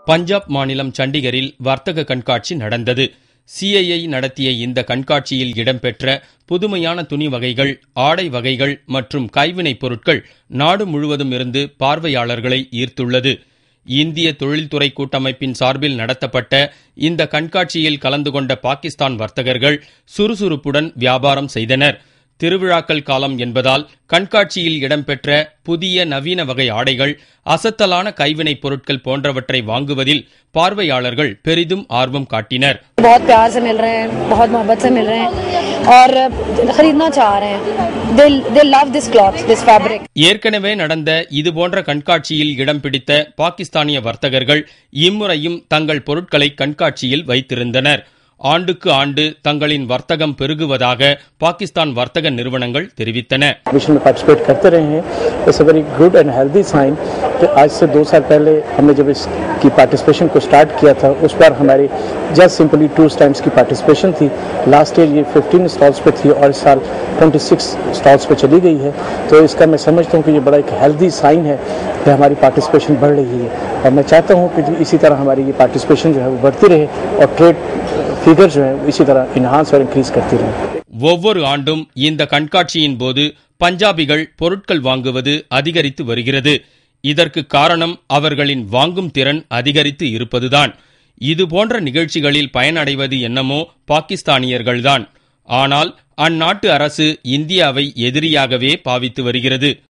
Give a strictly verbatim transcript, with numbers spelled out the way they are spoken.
பஞ்சாப் மாநிலம் சண்டிகரில் வர்த்தக கண்காட்சி நடந்தது. சிஐஐ நடத்திய இந்த கண்காட்சியில் இடம்பெற்ற புதுமையான துணி வகைகள், ஆடை வகைகள் மற்றும் கைவினைப் பொருட்கள் நாடு முழுவதும் இருந்து பார்வையாளர்களை ஈர்த்துள்ளது. இந்திய தொழில்துறை கூட்டமைப்பின் சார்பில் நடத்தப்பட்ட இந்த கண்காட்சியில் கலந்து கொண்ட பாகிஸ்தான் வர்த்தகர்கள் சுறுசுறுப்புடன் வியாபாரம் செய்தனர். திருவிழாக்கள் காலம் என்பதால் கண்காட்சியில் இடம்பெற்ற புதிய நவீன வகை ஆடைகள், அசத்தலான கைவினைப் பொருட்கள் போன்றவற்றை வாங்குவதில் பார்வையாளர்கள் பெரிதும் ஆர்வம் காட்டினர். बहुत प्यार से मिल रहे हैं, बहुत मोहब्बत से मिल रहे हैं और खरीदना चाह रहे हैं. They they love this cloth, this fabric. ஏற்கனவே நடந்த இதுபோன்ற கண்காட்சியில் இடம் பிடித்த பாகிஸ்தானிய வர்த்தகர்கள் இம்முறையும் தங்கள் பொருட்களை கண்காட்சியில் வைத்திருந்தனர். ஆண்டுக்கு ஆண்டு தங்களின் வர்த்தகம் பெருகுவதாக பாகிஸ்தான் வர்த்தக நிறுவனங்கள் தெரிவித்தன. मिशन में पार्टिसिपेट करते रहे हैं. It's a very good and healthy sign कि आज से दो साल पहले हमने जब इसकी पार्टिसिपेशन को स्टार्ट किया था, उस पर हमारी जस्ट सिंपली टू टाइम्स की पार्टिसिपेशन थी. लास्ट ईयर ये फिफ्टीन स्टॉल्स पे थी और इस साल ट्वेंटी सिक्स स्टॉल्स पे चली गई है. तो इसका मैं समझता हूँ कि ये बड़ा एक हेल्दी साइन है कि हमारी पार्टिसिपेशन बढ़ रही है और मैं चाहता हूँ कि इसी तरह हमारी ये पार्टिसिपेशन जो है वो बढ़ती रहे और ट्रेड फिगर जो है इसी तरह इनहांस और इंक्रीज करती रहे. ஒவ்வொரு ஆண்டும் இந்த கண்காட்சியின் போது பஞ்சாபிகள் பொருட்கள் வாங்குவது அதிகரித்து வருகிறது. இதற்கு காரணம் அவர்களின் வாங்கும் திறன் அதிகரித்து இருப்பதுதான். இதுபோன்ற நிகழ்ச்சிகளில் பயனடைவது என்னமோ பாகிஸ்தானியர்கள்தான். ஆனால் அந்நாட்டு அரசு இந்தியாவை எதிரியாகவே பாவித்து வருகிறது.